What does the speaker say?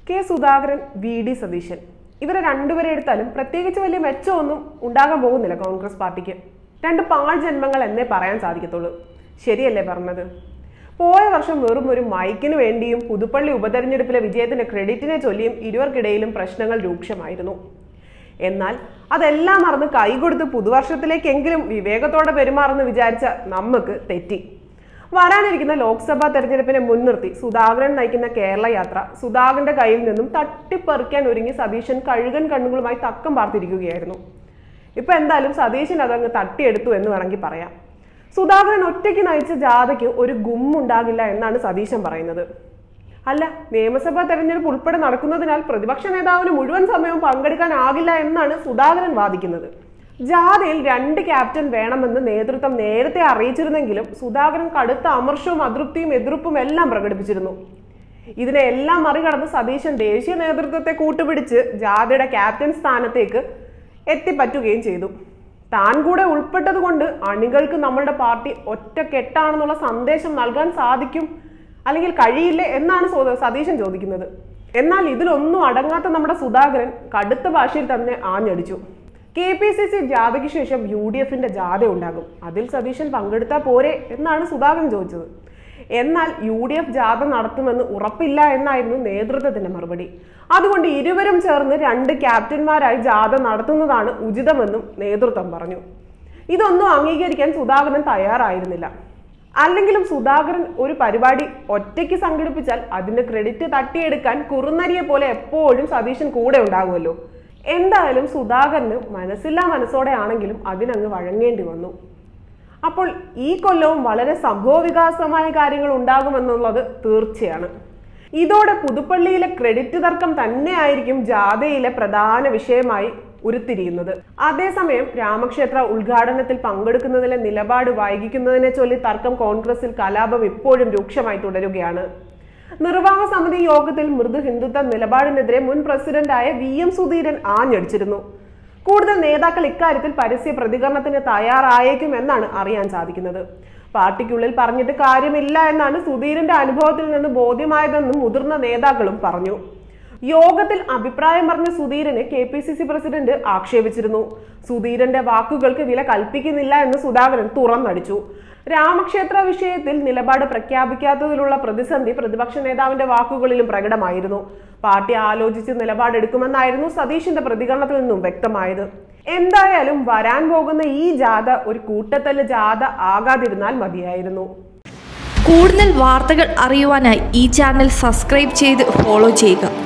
K Sudhakaran, V D Satheesan ഇവരെ രണ്ടുപേരെ എടുത്താലും പ്രത്യേകിച്ച് വലിയ മെച്ചമൊന്നും ഉണ്ടാകാൻ പോകുന്നില്ല കോൺഗ്രസ് പാർട്ടിക്ക്. രണ്ട് പാഴ് ജന്മങ്ങൾ എന്നേ പറയാൻ സാധിക്കത്തുള്ളൂ. ശരിയല്ലേ പറഞ്ഞത്? പോയ വർഷം വെറും ഒരു മൈക്കിന് വേണ്ടിയും പുതുപ്പള്ളി ഉപതെരഞ്ഞെടുപ്പിലെ വിജയത്തിന്റെ ക്രെഡിറ്റിനെ ചൊല്ലിയും ഇരുവർക്കിടയിലും പ്രശ്നങ്ങൾ രൂക്ഷമായിരുന്നു. എന്നാൽ അതെല്ലാം മറന്ന് കൈകൊടുത്ത് പുതുവർഷത്തിലേക്കെങ്കിലും വിവേകത്തോടെ പെരുമാറുന്നു വിചാരിച്ച നമുക്ക് തെറ്റി. വരാനിരിക്കുന്ന ലോക്സഭാ തെരഞ്ഞെടുപ്പിനെ മുൻനിർത്തി സുധാകരൻ നയിക്കുന്ന കേരള യാത്ര സുധാകരന്റെ കയ്യിൽ നിന്നും തട്ടിപ്പറിക്കാൻ ഒരുങ്ങി സതീശൻ കഴുകൻ കണ്ണുകളുമായി തക്കം പാർത്തിരിക്കുകയായിരുന്നു. ഇപ്പൊ എന്തായാലും സതീശൻ അതങ്ങ് തട്ടിയെടുത്തു എന്ന് വേണമെങ്കിൽ പറയാം. സുധാകരൻ ഒറ്റയ്ക്ക് നയിച്ച ജാഥയ്ക്ക് ഒരു ഗുമ്മുണ്ടാകില്ല എന്നാണ് സതീശൻ പറയുന്നത്. അല്ല, നിയമസഭാ തെരഞ്ഞെടുപ്പ് ഉൾപ്പെടെ നടക്കുന്നതിനാൽ പ്രതിപക്ഷ നേതാവിന് മുഴുവൻ സമയവും പങ്കെടുക്കാനാകില്ല എന്നാണ് സുധാകരൻ വാദിക്കുന്നത്. ജാഥയിൽ 2 ക്യാപ്റ്റൻ വേണമെന്ന് നേതൃത്വം നേരത്തെ അറിയിച്ചിരുന്നെങ്കിലും സുധാകരൻ കടുത്ത അമർഷവും അതൃപ്തിയും എതിർപ്പും എല്ലാം പ്രകടിപ്പിച്ചിരുന്നു. ഇതിനെല്ലാം മറികടന്ന് സതീശൻ ദേശീയ നേതൃത്വത്തെ കൂട്ടുപിടിച്ച് ജാഥയുടെ ക്യാപ്റ്റൻ സ്ഥാനത്തേക്ക് എത്തിപ്പറ്റുകയും ചെയ്തു. താൻ കൂടെ ഉൾപ്പെട്ടത് കൊണ്ട് അണികൾക്ക് നമ്മളുടെ പാർട്ടി ഒറ്റക്കെട്ടാണെന്നുള്ള സന്ദേശം നൽകാൻ സാധിക്കും അല്ലെങ്കിൽ കഴിയില്ലേ എന്നാണ് സതീശൻ ചോദിക്കുന്നത്. എന്നാൽ ഇതിലൊന്നും അടങ്ങാത്ത നമ്മുടെ സുധാകരൻ കടുത്ത ഭാഷയിൽ തന്നെ ആഞ്ഞടിച്ചു. KPCC ജാഥയ്ക്ക് ശേഷം UDFന്റെ ജാഥ ഉണ്ടാകും, അതിൽ സതീശൻ പങ്കെടുത്താൽ പോരെ എന്നാണ് സുധാകരൻ ചോദിച്ചത്. എന്നാൽ UDF ജാഥ നടത്തുമെന്ന് ഉറപ്പില്ല എന്നായിരുന്നു നേതൃത്വത്തിന്റെ മറുപടി. അതുകൊണ്ട് ഇരുവരും ചേർന്ന് 2 ക്യാപ്റ്റന്മാരായി ജാഥ നടത്തുന്നതാണ് ഉചിതമെന്നും നേതൃത്വം പറഞ്ഞു. ഇതൊന്നും അംഗീകരിക്കാൻ സുധാകരൻ തയ്യാറായിരുന്നില്ല. അല്ലെങ്കിലും സുധാകരൻ ഒരു പരിപാടി ഒറ്റയ്ക്ക് സംഘടിപ്പിച്ചാൽ അതിന്റെ ക്രെഡിറ്റ് തട്ടിയെടുക്കാൻ കുറുനരിയെ പോലെ എപ്പോഴും സതീശൻ കൂടെ ഉണ്ടാകുമല്ലോ. എന്തായാലും സുധാകരന് മനസ്സില്ലാ മനസ്സോടെ ആണെങ്കിലും അതിനങ്ങ് വഴങ്ങേണ്ടി വന്നു. അപ്പോൾ ഈ കൊല്ലവും വളരെ സംഭവവികാസമായ കാര്യങ്ങൾ ഉണ്ടാകുമെന്നുള്ളത് തീർച്ചയാണ്. ഇതോടെ പുതുപ്പള്ളിയിലെ ക്രെഡിറ്റ് തർക്കം തന്നെയായിരിക്കും ജാഥയിലെ പ്രധാന വിഷയമായി ഉരുത്തിരിയുന്നത്. അതേസമയം രാമക്ഷേത്ര ഉദ്ഘാടനത്തിൽ പങ്കെടുക്കുന്നതിലെ നിലപാട് വൈകിക്കുന്നതിനെ ചൊല്ലി തർക്കം കോൺഗ്രസിൽ കലാപം ഇപ്പോഴും രൂക്ഷമായി തുടരുകയാണ്. നിർവാഹക സമിതി യോഗത്തിൽ മൃദു ഹിന്ദുത്വ നിലപാടിനെതിരെ മുൻ പ്രസിഡന്റായ VM സുധീരൻ ആഞ്ഞടിച്ചിരുന്നു. കൂടുതൽ നേതാക്കൾ ഇക്കാര്യത്തിൽ പരസ്യ പ്രതികരണത്തിന് തയ്യാറായേക്കും എന്നാണ് അറിയാൻ സാധിക്കുന്നത്. പാർട്ടിക്കുള്ളിൽ പറഞ്ഞിട്ട് കാര്യമില്ല എന്നാണ് സുധീരന്റെ അനുഭവത്തിൽ നിന്ന് ബോധ്യമായതെന്നും മുതിർന്ന നേതാക്കളും പറഞ്ഞു. യോഗത്തിൽ അഭിപ്രായം പറഞ്ഞ സുധീരനെ KPCC പ്രസിഡന്റ് ആക്ഷേപിച്ചിരുന്നു. സുധീരന്റെ വാക്കുകൾക്ക് വില കൽപ്പിക്കുന്നില്ല എന്ന് സുധാകരൻ തുറന്നടിച്ചു. രാമക്ഷേത്ര വിഷയത്തിൽ നിലപാട് പ്രഖ്യാപിക്കാത്തതിലുള്ള പ്രതിസന്ധി പ്രതിപക്ഷ നേതാവിന്റെ വാക്കുകളിലും പ്രകടമായിരുന്നു. പാർട്ടി ആലോചിച്ച് നിലപാടെടുക്കുമെന്നായിരുന്നു സതീശന്റെ പ്രതികരണത്തിൽ നിന്നും വ്യക്തമായത്. എന്തായാലും വരാൻ പോകുന്ന ഈ ജാഥ ഒരു കൂട്ടത്തല്ല് ജാഥ ആകാതിരുന്നാൽ മതിയായിരുന്നു. കൂടുതൽ വാർത്തകൾ അറിയുവാനായി ഈ ചാനൽ സബ്സ്ക്രൈബ് ചെയ്ത് ഫോളോ ചെയ്യുക.